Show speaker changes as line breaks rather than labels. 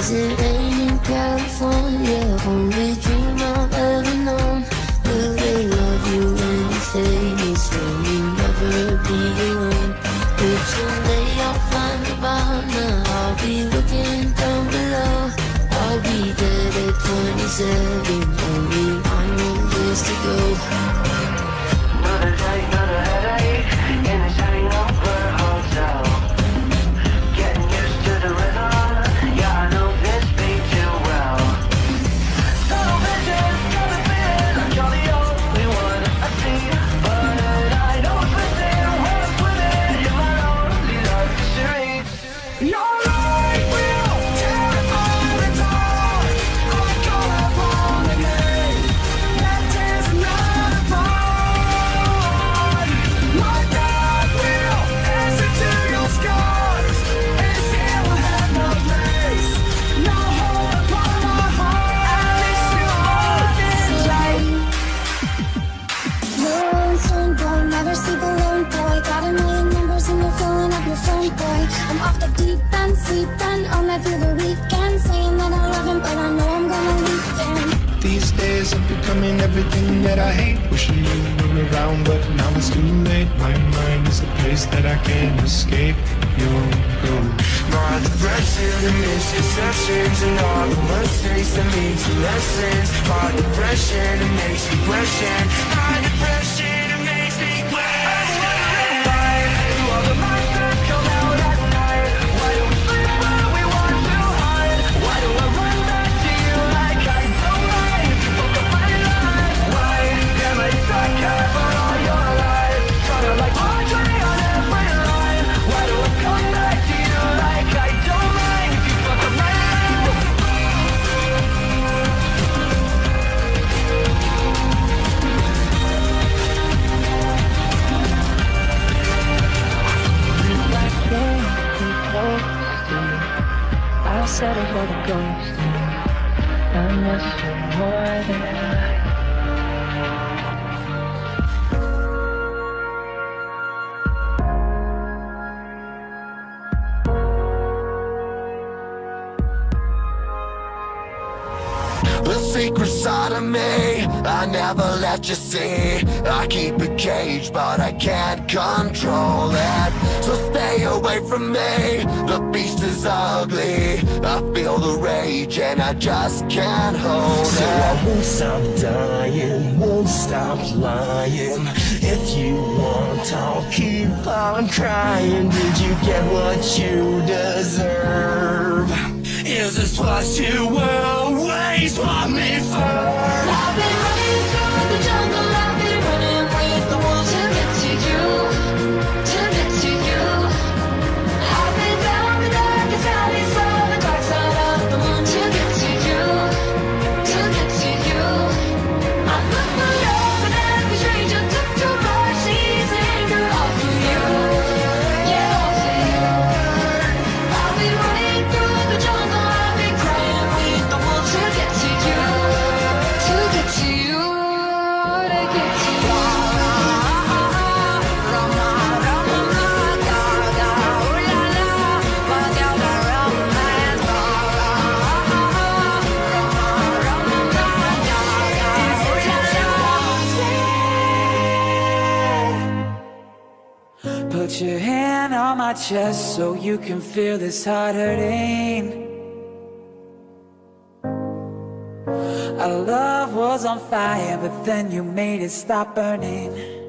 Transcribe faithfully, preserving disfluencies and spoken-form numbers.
Is it raining California? Only dream I've ever known. Will they love you when you fade me? Swear you'll never be alone. Hope someday I'll find a partner. I'll be looking down below. I'll be dead at twenty-seven. Only nine more years to go.
Another day, another headache in this hangover hotel. Getting used to the rhythm. Yeah, I know this beat too well. Tunnel vision, got the feeling like you're the only one I see. But I know it's within, when I'm swimming in my lonely luxury. Your light will terrify the dark. I call upon the name that tears another apart. My God will answer to your scars. This here will have no place, no hold upon my heart. I miss you more than light.
You're rolling stone boy, never see the lone boy. Got a million numbers and you're filling up your phone boy. I'm off the deep end, sleeping all night through the weekend, saying that I love him, but I know I'm gonna leave him.
These days I'm becoming everything that I hate. Wishing you were around, but now it's too late. My mind is a place that I can't escape. Your ghost.
My depression and misconceptions and all the mistakes that lead to lessons. My depression and makes me question. My depression and makes me question. Why do all the monsters come out at night? Why do we sleep when we want to hide? Why do I run back to you like I don't like you fuck up my life? Why am I stuck here for all your life? Trying to like laundry on every line. Why do I come back to you like I don't mind if you fuck up my life?
I said it for the ghost. I miss you more than I.
The secret side of me, I never let you see. I keep it caged, but I can't control it. So stay away from me, the beast is ugly. I feel the rage and I just can't hold
So
it.
I won't stop dying, won't stop lying. If you want, I'll keep on crying. Did you get what you deserve? Is this what you will always want me for?
I've been running through the jungle, I've been running with the wolves to get to you, to get to you. I've been down the darkest alleys of the dark side of the moon to get to you, to get to you. I put my love in every stranger, took to brush these anger off of you, yeah, off of you. I've been running through the jungle, I've been crying with the wolves to get to you, to get to you, to get to you.
Put your hand on my chest so you can feel this heart hurting. Our love was on fire, but then you made it stop burning.